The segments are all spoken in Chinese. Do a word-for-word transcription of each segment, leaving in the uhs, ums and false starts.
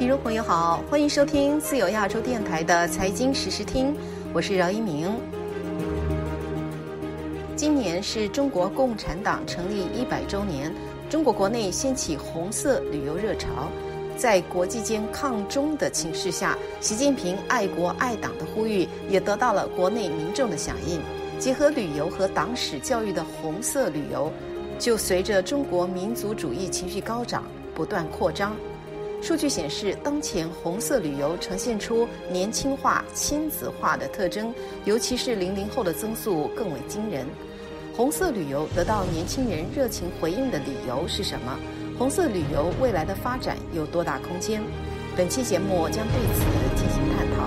众朋友好，欢迎收听自由亚洲电台的财经时时听，我是饶一鸣。今年是中国共产党成立一百周年，中国国内掀起红色旅游热潮，在国际间抗中的情势下，习近平爱国爱党的呼吁也得到了国内民众的响应。结合旅游和党史教育的红色旅游，就随着中国民族主义情绪高涨不断扩张。数据显示，当前红色旅游呈现出年轻化、亲子化的特征，尤其是零零后的增速更为惊人。红色旅游得到年轻人热情回应的理由是什么？红色旅游未来的发展有多大空间？本期节目将对此进行探讨。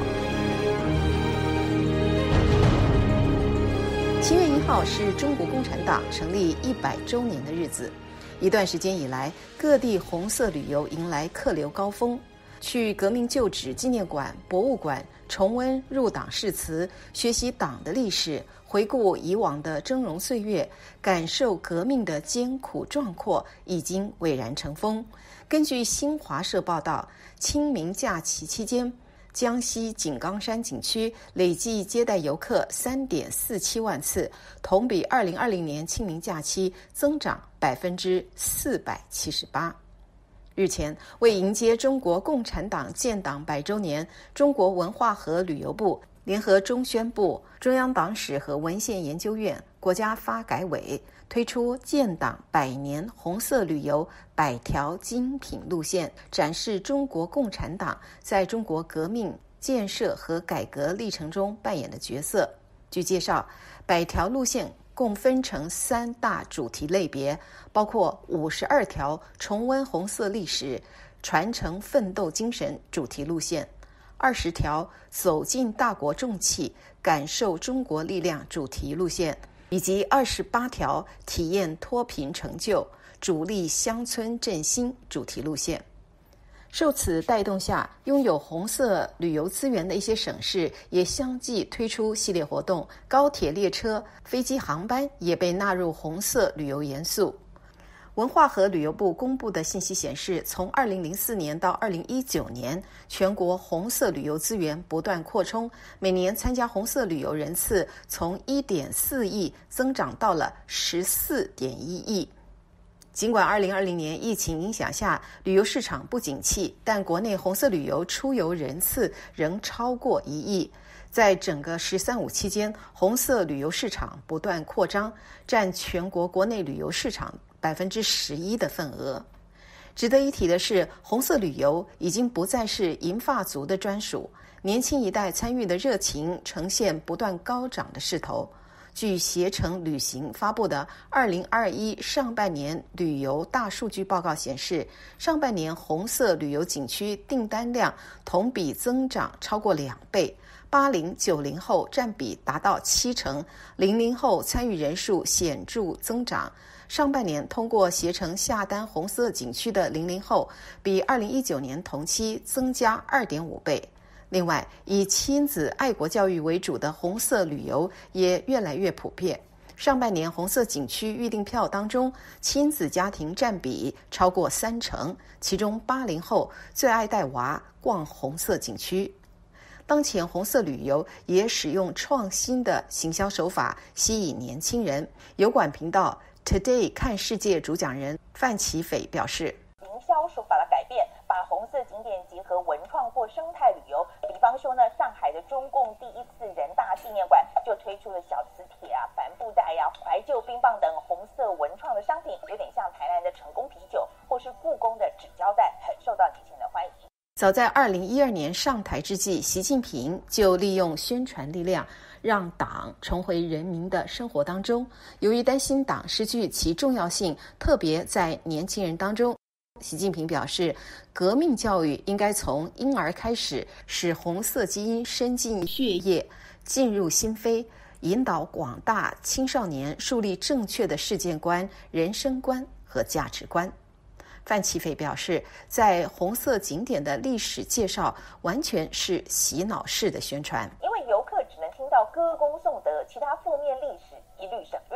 七月一号是中国共产党成立一百周年的日子。一段时间以来，各地红色旅游迎来客流高峰。去革命旧址纪念馆、博物馆重温入党誓词，学习党的历史，回顾以往的峥嵘岁月，感受革命的艰苦壮阔，已经蔚然成风。根据新华社报道，清明假期期间，江西井冈山景区累计接待游客 三点四七万次，同比二零二零年清明假期增长百分之四百七十八。日前，为迎接中国共产党建党百周年，中国文化和旅游部联合中宣部、中央党史和文献研究院、国家发改委推出建党百年红色旅游百条精品路线，展示中国共产党在中国革命、建设和改革历程中扮演的角色。据介绍，百条路线共分成三大主题类别，包括五十二条重温红色历史、传承奋斗精神主题路线，二十条走进大国重器、感受中国力量主题路线，以及二十八条体验脱贫成就、主力乡村振兴主题路线。受此带动下，拥有红色旅游资源的一些省市也相继推出系列活动，高铁列车、飞机航班也被纳入红色旅游元素。文化和旅游部公布的信息显示，从二零零四年到二零一九年，全国红色旅游资源不断扩充，每年参加红色旅游人次从 一点四亿增长到了 十四点一亿。尽管二零二零年疫情影响下旅游市场不景气，但国内红色旅游出游人次仍超过一亿。在整个“十三五”期间，红色旅游市场不断扩张，占全国国内旅游市场百分之十一的份额。值得一提的是，红色旅游已经不再是银发族的专属，年轻一代参与的热情呈现不断高涨的势头。据携程旅行发布的二零二一上半年旅游大数据报告显示，上半年红色旅游景区订单量同比增长超过两倍，八零九零后占比达到七成，零零后参与人数显著增长。上半年通过携程下单红色景区的零零后，比二零一九年同期增加二点五倍。另外，以亲子爱国教育为主的红色旅游也越来越普遍。上半年红色景区预订票当中，亲子家庭占比超过三成，其中八零后最爱带娃逛红色景区。当前红色旅游也使用创新的行销手法吸引年轻人。油管频道 Today 看世界主讲人范启斐表示， 营销手法的改变，把红色景点结合文创或生态旅游。比方说呢，上海的中共第一次人大纪念馆就推出了小磁铁啊、帆布袋呀、啊、怀旧冰棒等红色文创的商品，有点像台南的成功啤酒或是故宫的纸胶带，很受到年轻人的欢迎。 早在二零一二年上台之际，习近平就利用宣传力量让党重回人民的生活当中。由于担心党失去其重要性，特别在年轻人当中，习近平表示，革命教育应该从婴儿开始，使红色基因深进血液，进入心扉，引导广大青少年树立正确的世界观、人生观和价值观。范启斐表示，在红色景点的历史介绍完全是洗脑式的宣传， 因为游客只能听到歌功颂德，其他负面历史一律省略。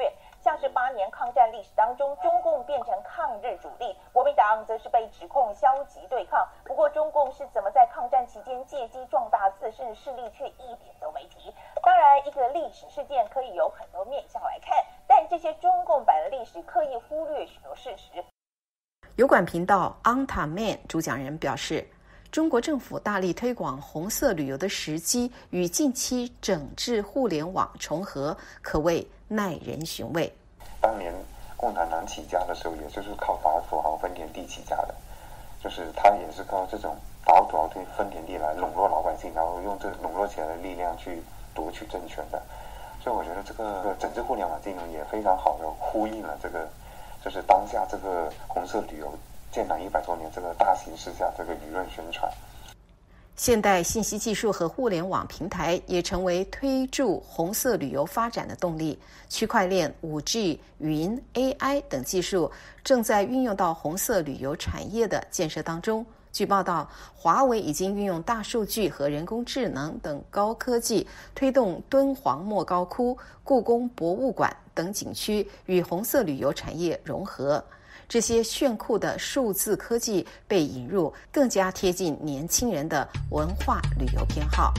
像是八年抗战历史当中，中共变成抗日主力，国民党则是被指控消极对抗。不过，中共是怎么在抗战期间借机壮大自身的势力，却一点都没提。当然，一个历史事件可以有很多面向来看，但这些中共版的历史刻意忽略许多事实。 油管频道 OnTimeMan 主讲人表示，中国政府大力推广红色旅游的时机与近期整治互联网重合，可谓耐人寻味。 当年共产党起家的时候，也就是靠打土豪分田地起家的，就是他也是靠这种打土豪分田地来笼络老百姓，然后用这笼络起来的力量去夺取政权的。所以我觉得这个整治互联网金融也非常好的呼应了这个，就是当下这个红色旅游建党一百周年这个大形势下这个舆论宣传。 现代信息技术和互联网平台也成为推助红色旅游发展的动力。区块链、五 G、云、A I 等技术正在运用到红色旅游产业的建设当中。据报道，华为已经运用大数据和人工智能等高科技，推动敦煌莫高窟、故宫博物馆等景区与红色旅游产业融合。这些炫酷的数字科技被引入，更加贴近年轻人的文化旅游偏好。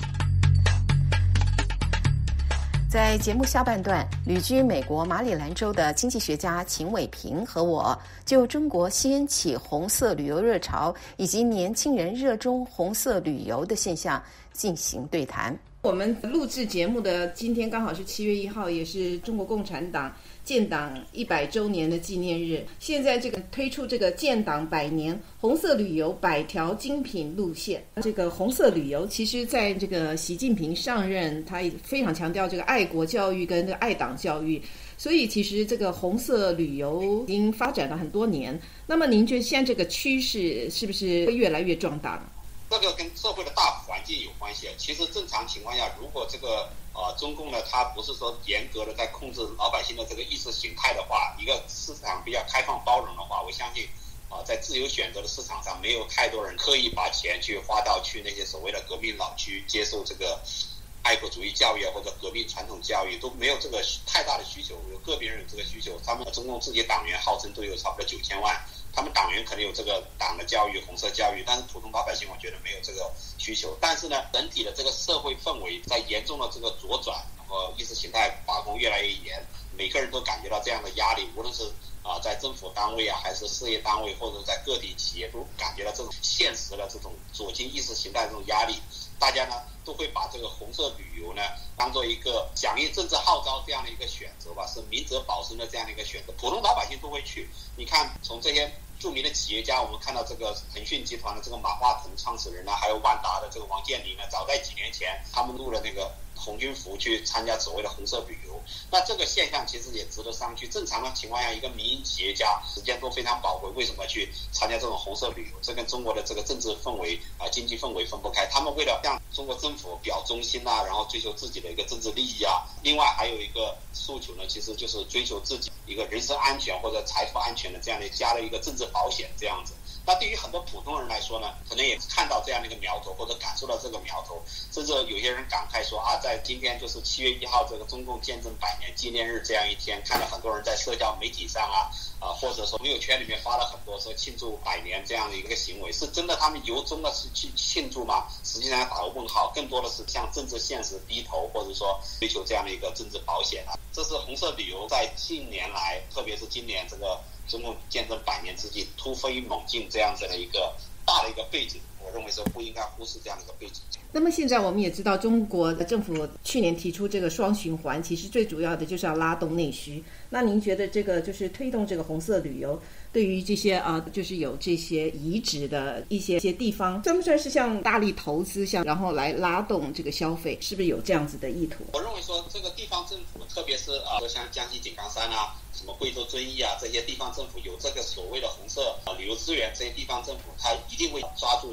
在节目下半段，旅居美国马里兰州的经济学家秦伟平和我就中国掀起红色旅游热潮以及年轻人热衷红色旅游的现象进行对谈。 我们录制节目的今天刚好是七月一号，也是中国共产党建党一百周年的纪念日。现在这个推出这个建党百年红色旅游百条精品路线。这个红色旅游其实在这个习近平上任，他也非常强调这个爱国教育跟这个爱党教育，所以其实这个红色旅游已经发展了很多年。那么您觉得现在这个趋势是不是会越来越壮大呢？ 这个跟社会的大环境有关系。其实正常情况下，如果这个呃中共呢，它不是说严格的在控制老百姓的这个意识形态的话，一个市场比较开放包容的话，我相信啊、呃，在自由选择的市场上，没有太多人刻意把钱去花到去那些所谓的革命老区接受这个爱国主义教育或者革命传统教育，都没有这个太大的需求。有个别人有这个需求，他们中共自己党员号称都有差不多九千万。他们党员可能有这个党的教育、红色教育，但是普通老百姓我觉得没有这个需求。但是呢，整体的这个社会氛围在严重的这个左转和意识形态把控越来越严，每个人都感觉到这样的压力，无论是啊、呃、在政府单位啊，还是事业单位，或者在个体企业，都感觉到这种现实的这种左倾意识形态这种压力。大家呢都会把这个红色旅游呢当做一个响应政治号召这样的一个选择吧，是明哲保身的这样的一个选择，普通老百姓都会去。你看，从这些著名的企业家，我们看到这个腾讯集团的这个马化腾创始人呢，还有万达的这个王健林呢，早在几年前他们入了那个红军服去参加所谓的红色旅游。那这个现象其实也值得商榷。正常的情况下，一个民营企业家时间都非常宝贵，为什么去参加这种红色旅游？这跟中国的这个政治氛围啊、经济氛围分不开。他们为了向中国政府表忠心啊，然后追求自己的一个政治利益啊，另外还有一个诉求呢，其实就是追求自己一个人身安全或者财富安全的这样的加了一个政治保险这样子。那对于很多普通人来说呢，可能也看到这样的一个苗头，或者感受到这个苗头，甚至有些人感慨说啊，在今天就是七月一号这个中共建政百年纪念日这样一天，看到很多人在社交媒体上啊啊，或者说朋友圈里面发了很多说庆祝百年这样的一个行为，是真的他们由衷的是去庆祝吗？实际上打个问号，更多的是向政治现实低头，或者说追求这样的一个政治保险啊。这是红色旅游在近年来，特别是今年这个中共建政百年之际突飞猛进这样子的一个大的一个背景，我认为是不应该忽视这样的一个背景。 那么现在我们也知道，中国的政府去年提出这个双循环，其实最主要的就是要拉动内需。那您觉得这个就是推动这个红色旅游，对于这些啊、呃，就是有这些遗址的一些一些地方，算不算是像大力投资，像然后来拉动这个消费，是不是有这样子的意图？ 我认为说，这个地方政府，特别是啊，像江西井冈山啊，什么贵州遵义啊，这些地方政府有这个所谓的红色啊旅游资源，这些地方政府它一定会抓住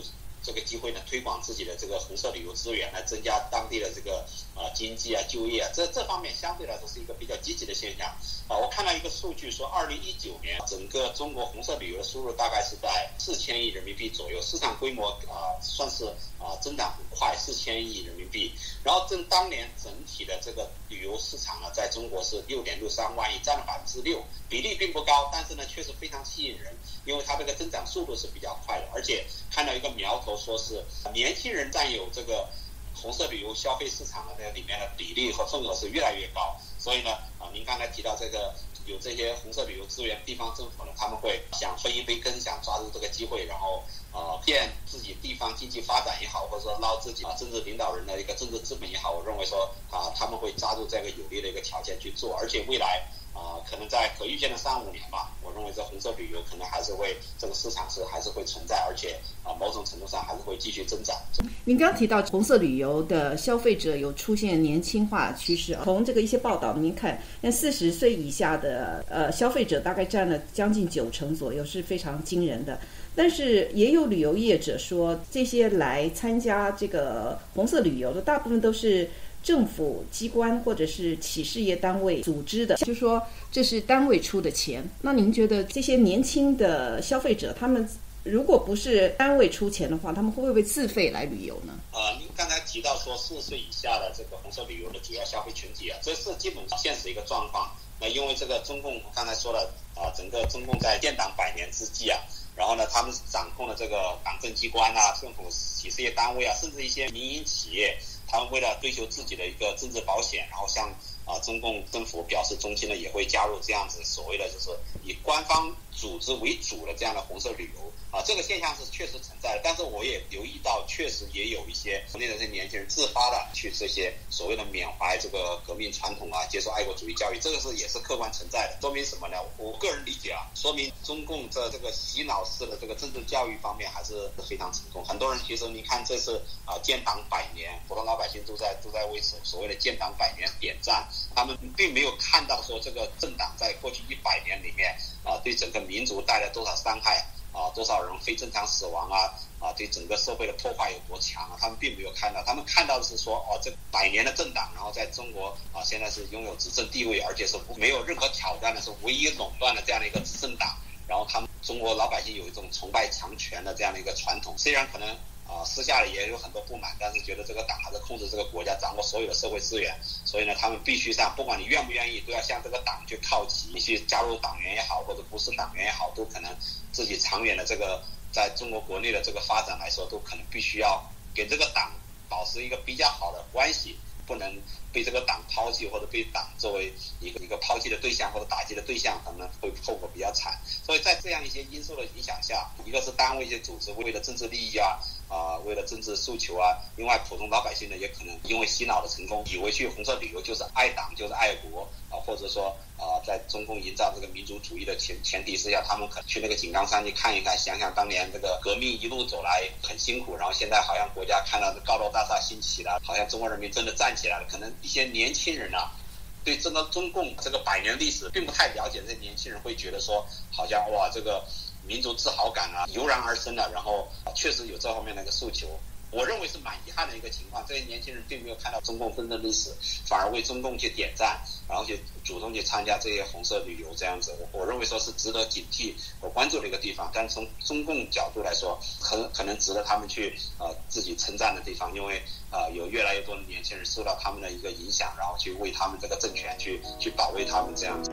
这个机会呢，推广自己的这个红色旅游资源，来增加当地的这个呃经济啊、就业啊，这这方面相对来说是一个比较积极的现象啊。我看到一个数据说，二零一九年整个中国红色旅游的收入大概是在四千亿人民币左右，市场规模啊、呃、算是啊、呃、增长很快，四千亿人民币。然后正当年整体的这个旅游市场呢，在中国是六点六三万亿，占了百分之六，比例并不高，但是呢确实非常吸引人，因为它这个增长速度是比较快的，而且看到一个苗头，说是年轻人占有这个红色旅游消费市场的这里面的比例和份额是越来越高。所以呢啊，您刚才提到这个有这些红色旅游资源，地方政府呢他们会想分一杯羹，想抓住这个机会，然后呃骗自己地方经济发展也好，或者说捞自己啊政治领导人的一个政治资本也好，我认为说啊他们会抓住这个有利的一个条件去做，而且未来啊、呃，可能在可预见的三五年吧，我认为这红色旅游可能还是会这个市场是还是会存在，而且啊、呃，某种程度上还是会继续增长。 您刚刚提到红色旅游的消费者有出现年轻化趋势，从这个一些报道您看，那四十岁以下的呃消费者大概占了将近九成左右，是非常惊人的。但是也有旅游业者说，这些来参加这个红色旅游的大部分都是政府机关或者是企事业单位组织的，就是说这是单位出的钱。那您觉得这些年轻的消费者，他们如果不是单位出钱的话，他们会不会自费来旅游呢？ 呃，您刚才提到说四十岁以下的这个红色旅游的主要消费群体啊，这是基本上现实一个状况。那因为这个中共刚才说了啊、呃，整个中共在建党百年之际啊，然后呢，他们掌控了这个党政机关啊、政府企事业单位啊，甚至一些民营企业。他们为了追求自己的一个政治保险，然后向啊、呃、中共政府表示忠心呢，也会加入这样子所谓的就是以官方组织为主的这样的红色旅游啊、呃，这个现象是确实存在的。但是我也留意到，确实也有一些国内的这些年轻人自发的去这些所谓的缅怀这个革命传统啊，接受爱国主义教育，这个是也是客观存在的。说明什么呢？我个人理解啊，说明中共在这个洗脑式的这个政治教育方面还是非常成功。很多人其实你看，这是啊、呃、建党百年，普通老百姓都在都在为所所谓的建党百年点赞，他们并没有看到说这个政党在过去一百年里面啊、呃、对整个民族带来多少伤害啊、呃，多少人非正常死亡啊啊、呃，对整个社会的破坏有多强啊，他们并没有看到，他们看到的是说哦，这百年的政党，然后在中国啊、呃、现在是拥有执政地位，而且是没有任何挑战的，是唯一垄断的这样的一个执政党，然后他们中国老百姓有一种崇拜强权的这样的一个传统，虽然可能。啊、呃，私下里也有很多不满，但是觉得这个党还是控制这个国家，掌握所有的社会资源，所以呢，他们必须上，不管你愿不愿意，都要向这个党去靠齐。你去加入党员也好，或者不是党员也好，都可能自己长远的这个在中国国内的这个发展来说，都可能必须要给这个党保持一个比较好的关系，不能被这个党抛弃，或者被党作为一个一个抛弃的对象或者打击的对象，可能会后果比较惨。所以在这样一些因素的影响下，一个是单位一些组织为了政治利益啊。啊、呃，为了政治诉求啊，另外普通老百姓呢，也可能因为洗脑的成功，以为去红色旅游就是爱党，就是爱国啊、呃，或者说啊、呃，在中共营造这个民族主义的前前提之下，他们可能去那个井冈山去看一看，想想当年这个革命一路走来很辛苦，然后现在好像国家看到高楼大厦兴起了，好像中国人民真的站起来了，可能一些年轻人啊。对这个中共这个百年历史并不太了解，这些年轻人会觉得说，好像哇，这个民族自豪感啊油然而生了，然后确实有这方面的一个诉求。我认为是蛮遗憾的一个情况，这些年轻人并没有看到中共真正历史，反而为中共去点赞，然后去主动去参加这些红色旅游这样子。我我认为说是值得警惕和关注的一个地方，但是从中共角度来说，很可能值得他们去呃自己称赞的地方，因为呃有越来越多的年轻人受到他们的一个影响，然后去为他们这个政权去去保卫他们这样子。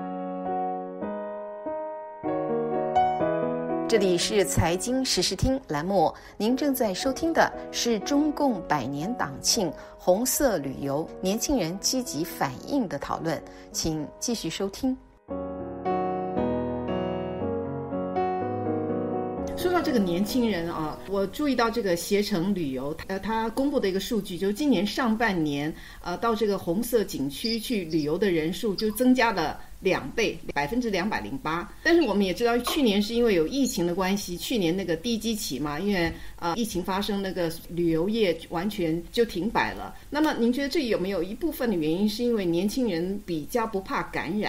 这里是财经时事听栏目，您正在收听的是中共百年党庆红色旅游年轻人积极反应的讨论，请继续收听。 说到这个年轻人啊，我注意到这个携程旅游，呃，他公布的一个数据，就是今年上半年，呃，到这个红色景区去旅游的人数就增加了两倍，百分之两百零八。但是我们也知道，去年是因为有疫情的关系，去年那个低基期嘛，因为呃疫情发生，那个旅游业完全就停摆了。那么您觉得这有没有一部分的原因是因为年轻人比较不怕感染？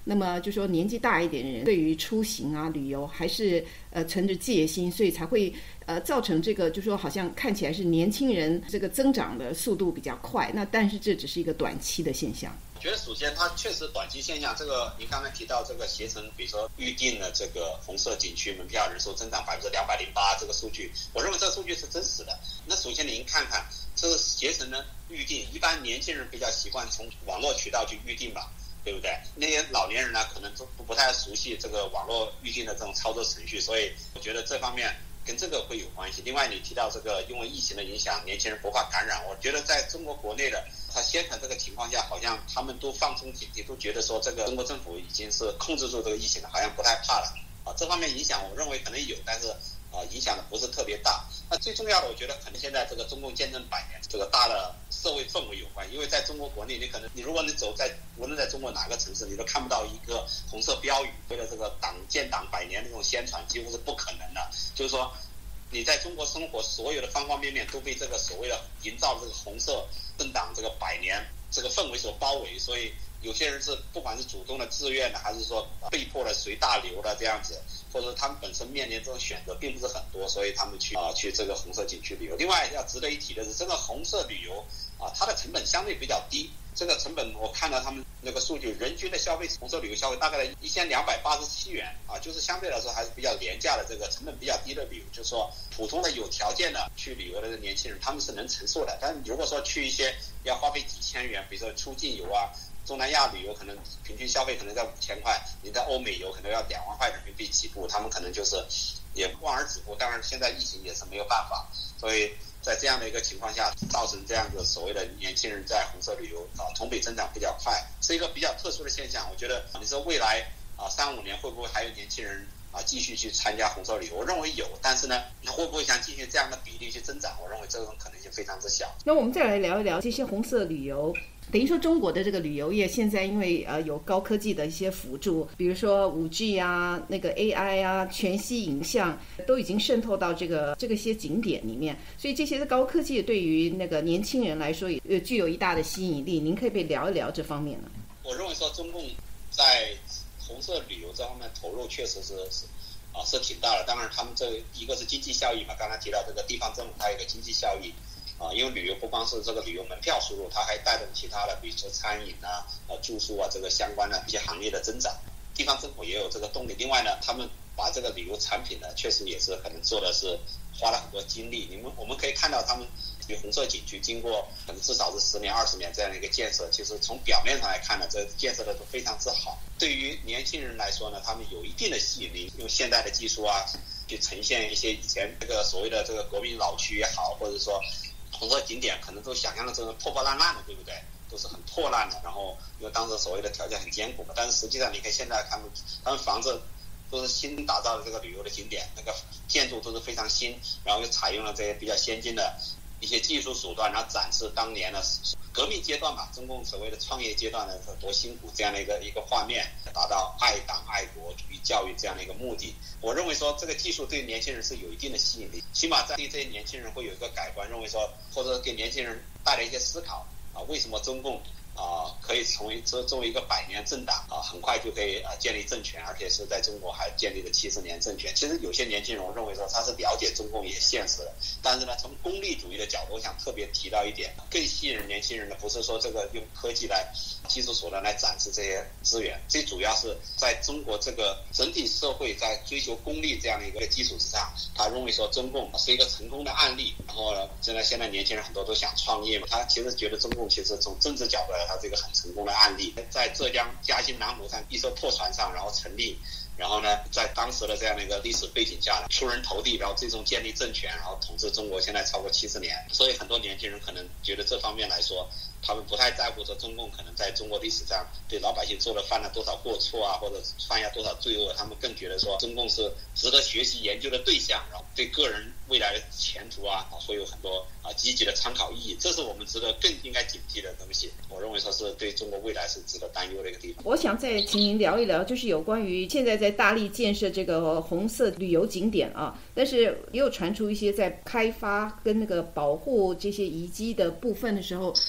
那么就说年纪大一点的人对于出行啊旅游还是呃存着戒心，所以才会呃造成这个就说好像看起来是年轻人这个增长的速度比较快，那但是这只是一个短期的现象。 我觉得首先它确实短期现象，这个您刚才提到这个携程，比如说预定的这个红色景区门票人数增长百分之两百零八这个数据，我认为这个数据是真实的。那首先您看看这个携程的预定，一般年轻人比较习惯从网络渠道去预定吧，对不对？那些老年人呢，可能都不太熟悉这个网络预定的这种操作程序，所以我觉得这方面跟这个会有关系。另外，你提到这个因为疫情的影响，年轻人不怕感染，我觉得在中国国内的他宣传这个情况下，好像他们都放松警惕，都觉得说这个中国政府已经是控制住这个疫情了，好像不太怕了啊。这方面影响，我认为可能有，但是啊，影响的不是特别大。那最重要的，我觉得可能现在这个中共建政百年这个大的社会氛围有关，因为在中国国内，你可能你如果你走在无论在中国哪个城市，你都看不到一个红色标语，为了这个党建党百年的这种宣传，几乎是不可能的。就是说，你在中国生活，所有的方方面面都被这个所谓的营造的这个红色政党这个百年这个氛围所包围，所以有些人是不管是主动的、自愿的，还是说被迫的随大流的这样子，或者他们本身面临这种选择并不是很多，所以他们去啊、呃、去这个红色景区旅游。另外要值得一提的是，这个红色旅游啊，它的成本相对比较低。这个成本我看到他们那个数据，人均的消费红色旅游消费大概一千两百八十七元啊，就是相对来说还是比较廉价的，这个成本比较低的旅游。就是说，普通的有条件的去旅游的年轻人，他们是能承受的。但是如果说去一些要花费几千元，比如说出境游啊。东南亚旅游可能平均消费可能在五千块，你在欧美游可能要两万块人民币起步，他们可能就是也望而止步。当然，现在疫情也是没有办法，所以在这样的一个情况下，造成这样的所谓的年轻人在红色旅游啊同比增长比较快，是一个比较特殊的现象。我觉得你说未来啊三五年会不会还有年轻人啊继续去参加红色旅游？我认为有，但是呢，那会不会像继续这样的比例去增长？我认为这种可能性非常之小。 那我们再来聊一聊这些红色旅游。等于说中国的这个旅游业现在因为呃有高科技的一些辅助，比如说 五 G 啊、那个 A I 啊、全息影像都已经渗透到这个这个些景点里面，所以这些高科技对于那个年轻人来说也具有一大的吸引力。您可以不可以聊一聊这方面呢？ 我认为说中共在红色旅游这方面投入确实是是啊是挺大的。当然他们这一个是经济效益嘛，刚才提到这个地方政府它有一个经济效益。啊，因为旅游不光是这个旅游门票收入，它还带动其他的，比如说餐饮啊、呃住宿啊这个相关的一些行业的增长。地方政府也有这个动力。另外呢，他们把这个旅游产品呢，确实也是可能做的是花了很多精力。你们我们可以看到，他们比如红色景区经过可能至少是十年、二十年这样的一个建设，其实从表面上来看呢，这建设的都非常之好。对于年轻人来说呢，他们有一定的吸引力，用现代的技术啊，去呈现一些以前这个所谓的这个国民老区也好，或者说红色景点可能都想象的这种破破烂烂的，对不对？都是很破烂的，然后因为当时所谓的条件很艰苦嘛，但是实际上你看现在他们他们房子都是新打造的这个旅游的景点，那个建筑都是非常新，然后又采用了这些比较先进的一些技术手段，然后展示当年的革命阶段嘛，中共所谓的创业阶段的多辛苦这样的一个一个画面，达到爱党爱国主义教育这样的一个目的。我认为说这个技术对年轻人是有一定的吸引力，起码在对这些年轻人会有一个改观，认为说或者给年轻人带来一些思考啊，为什么中共啊、呃、可以成为作作为一个百年政党啊，很快就可以啊建立政权，而且是在中国还建立了七十年政权。其实有些年轻人我认为说他是了解中共一些现实的，但是呢，从功利主义的角度，我想特别提到一点，更吸引年轻人的不是说这个用科技来技术手段来展示这些资源，最主要是在中国这个整体社会在追求功利这样的一个基础之上，他认为说中共是一个成功的案例。然后呢，现在现在年轻人很多都想创业嘛，他其实觉得中共其实从政治角度来，它是一个很成功的案例，在浙江嘉兴南湖上一艘破船上，然后成立。然后呢，在当时的这样的一个历史背景下呢，出人头地，然后最终建立政权，然后统治中国，现在超过七十年。所以很多年轻人可能觉得这方面来说，他们不太在乎说中共可能在中国历史上对老百姓做了犯了多少过错啊，或者犯下多少罪恶，他们更觉得说中共是值得学习研究的对象，然后对个人未来的前途啊会有很多啊积极的参考意义。这是我们值得更应该警惕的东西。我认为说是对中国未来是值得担忧的一个地方。 我想再请您聊一聊，就是有关于现在在大力建设这个红色旅游景点啊，但是也有传出一些在开发跟那个保护这些遗迹的部分的时候出现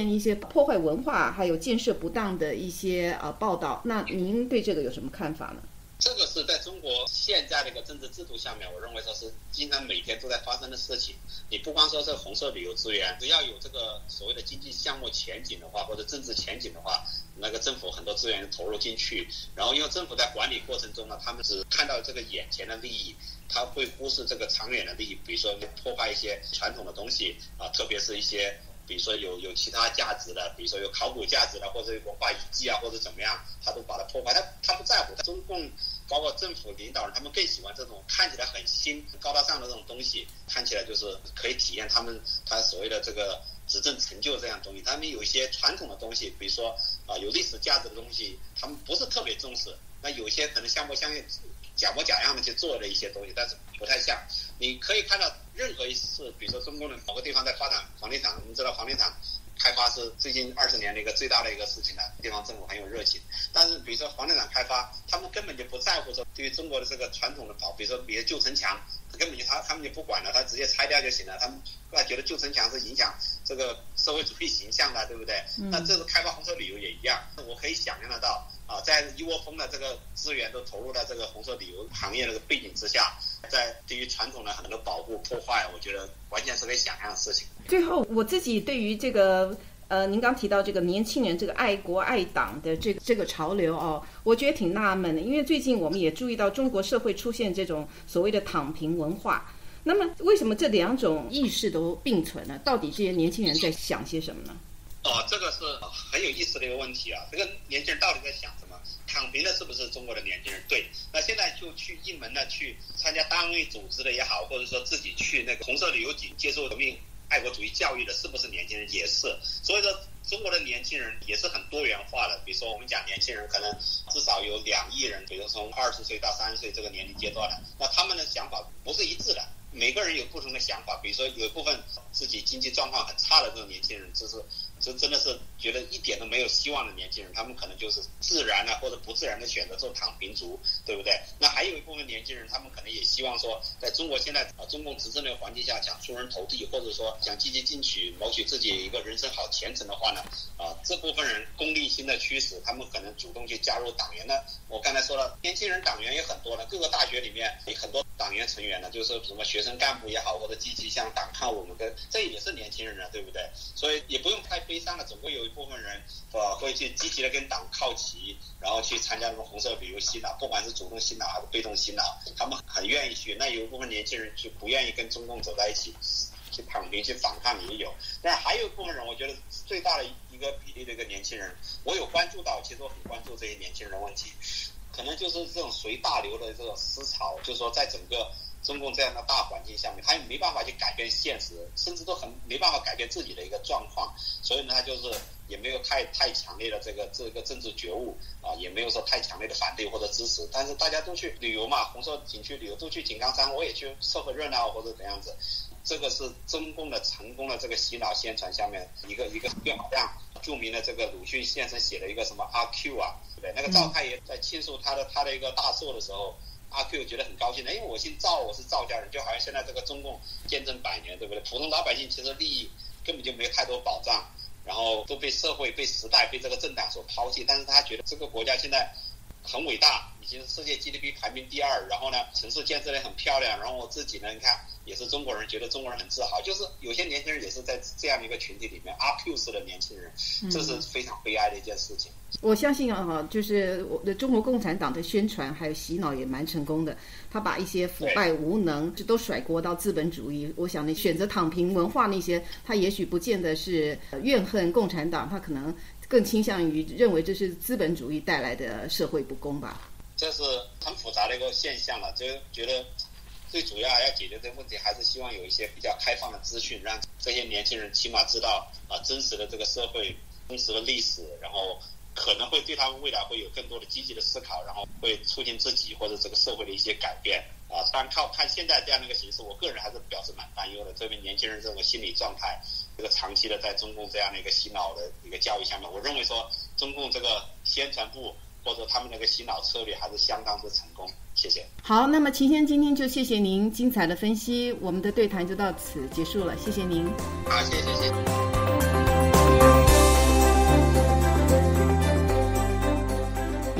现一些破坏文化还有建设不当的一些呃报道，那您对这个有什么看法呢？ 这个是在中国现在的一个政治制度下面，我认为说是经常每天都在发生的事情。你不光说是红色旅游资源，只要有这个所谓的经济项目前景的话，或者政治前景的话，那个政府很多资源投入进去，然后因为政府在管理过程中呢，他们只看到这个眼前的利益，他会忽视这个长远的利益，比如说破坏一些传统的东西啊，特别是一些比如说有有其他价值的，比如说有考古价值的，或者有文化遗迹啊，或者怎么样，他都把它破坏。他他不在乎，他中共包括政府领导人，他们更喜欢这种看起来很新、高大上的这种东西，看起来就是可以体验他们他所谓的这个执政成就这样东西。他们有一些传统的东西，比如说啊、呃、有历史价值的东西，他们不是特别重视。那有一些可能像模像假模假样的去做的一些东西，但是不太像。你可以看到任何一次，比如说中国的某个地方在发展房地产，我们知道房地产开发是最近二十年的一个最大的一个事情了，地方政府很有热情。但是比如说房地产开发，他们根本就不在乎说对于中国的这个传统的保，比如说比如旧城墙，根本就他他们就不管了，他直接拆掉就行了。他们他觉得旧城墙是影响这个社会主义形象的，对不对？嗯、那这次开发红色旅游也一样，我可以想象得到啊，在一窝蜂的这个资源都投入在这个红色旅游行业的背景之下，在对于传统的很多保护破坏，我觉得完全是可以想象的事情。 最后，我自己对于这个呃，您刚提到这个年轻人这个爱国爱党的这个这个潮流哦，我觉得挺纳闷的，因为最近我们也注意到中国社会出现这种所谓的躺平文化。那么，为什么这两种意识都并存呢？到底这些年轻人在想些什么呢？ 哦，这个是很有意思的一个问题啊！这个年轻人到底在想什么？躺平的是不是中国的年轻人？对，那现在就去应门的去参加单位组织的也好，或者说自己去那个红色旅游景接受革命爱国主义教育的，是不是年轻人？也是。所以说，中国的年轻人也是很多元化的。比如说，我们讲年轻人可能至少有两亿人，比如从二十岁到三十岁这个年龄阶段的，那他们的想法不是一致的。每个人有不同的想法，比如说有一部分自己经济状况很差的这种年轻人，就是这真的是觉得一点都没有希望的年轻人，他们可能就是自然的或者不自然的选择做躺平族，对不对？那还有一部分年轻人，他们可能也希望说，在中国现在啊中共执政的环境下，想出人头地，或者说想积极进取，谋取自己一个人生好前程的话呢，啊这部分人功利心的驱使，他们可能主动去加入党员呢。我刚才说了，年轻人党员也很多了，各个大学里面有很多党员成员呢，就是什么学生干部也好，或者积极向党抗我们跟，这也是年轻人了，对不对？所以也不用太悲伤了，总会有一部分人呃会去积极的跟党靠齐，然后去参加什么红色旅游洗脑，不管是主动洗脑还是被动洗脑，他们很愿意去。那有一部分年轻人就不愿意跟中共走在一起，去躺平去反抗也有。但还有一部分人，我觉得最大的一个比例的一个年轻人，我有关注到，其实我很关注这些年轻人的问题，可能就是这种随大流的这种思潮，就是说在整个中共这样的大环境下面，他也没办法去改变现实，甚至都很没办法改变自己的一个状况，所以呢，他就是也没有太太强烈的这个这个政治觉悟啊，也没有说太强烈的反对或者支持，但是大家都去旅游嘛，红色景区旅游，都去井冈山，我也去凑个热闹或者怎样子。这个是中共的成功的这个洗脑宣传下面一个一个，就好像著名的这个鲁迅先生写的一个什么阿 Q 啊，对不对？那个赵太爷在庆祝他的他的一个大寿的时候，阿 Q 觉得很高兴的，因为我姓赵，我是赵家人，就好像现在这个中共见证百年，对不对？普通老百姓其实利益根本就没有太多保障，然后都被社会、被时代、被这个政党所抛弃，但是他觉得这个国家现在很伟大，已经是世界 G D P 排名第二，然后呢，城市建设得很漂亮，然后我自己呢，你看也是中国人，觉得中国人很自豪。就是有些年轻人也是在这样的一个群体里面，阿 Q 式的年轻人，这是非常悲哀的一件事情。 嗯、我相信啊，就是我的中国共产党的宣传还有洗脑也蛮成功的，他把一些腐败无能就都甩锅到资本主义。我想呢，选择躺平文化那些，他也许不见得是怨恨共产党，他可能更倾向于认为这是资本主义带来的社会不公吧。 这是很复杂的一个现象了，就觉得最主要要解决这个问题，还是希望有一些比较开放的资讯，让这些年轻人起码知道啊真实的这个社会、真实的历史，然后可能会对他们未来会有更多的积极的思考，然后会促进自己或者这个社会的一些改变啊。当然靠看现在这样的一个形势，我个人还是表示蛮担忧的。这边年轻人这种心理状态，这个长期的在中共这样的一个洗脑的一个教育下面，我认为说中共这个宣传部或者他们那个洗脑策略还是相当之成功。谢谢。 好，那么秦先今天就谢谢您精彩的分析，我们的对谈就到此结束了，谢谢您。 好，谢谢谢谢。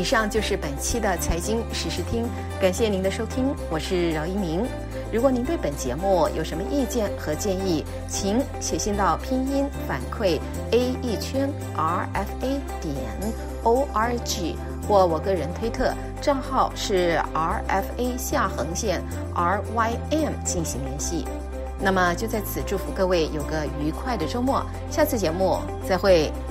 以上就是本期的财经时事听，感谢您的收听，我是饶一鸣。如果您对本节目有什么意见和建议，请写信到拼音反馈 a 一圈 r f a 点 o r g， 或我个人推特账号是 r f a 下横线 r y m 进行联系。那么就在此祝福各位有个愉快的周末，下次节目再会。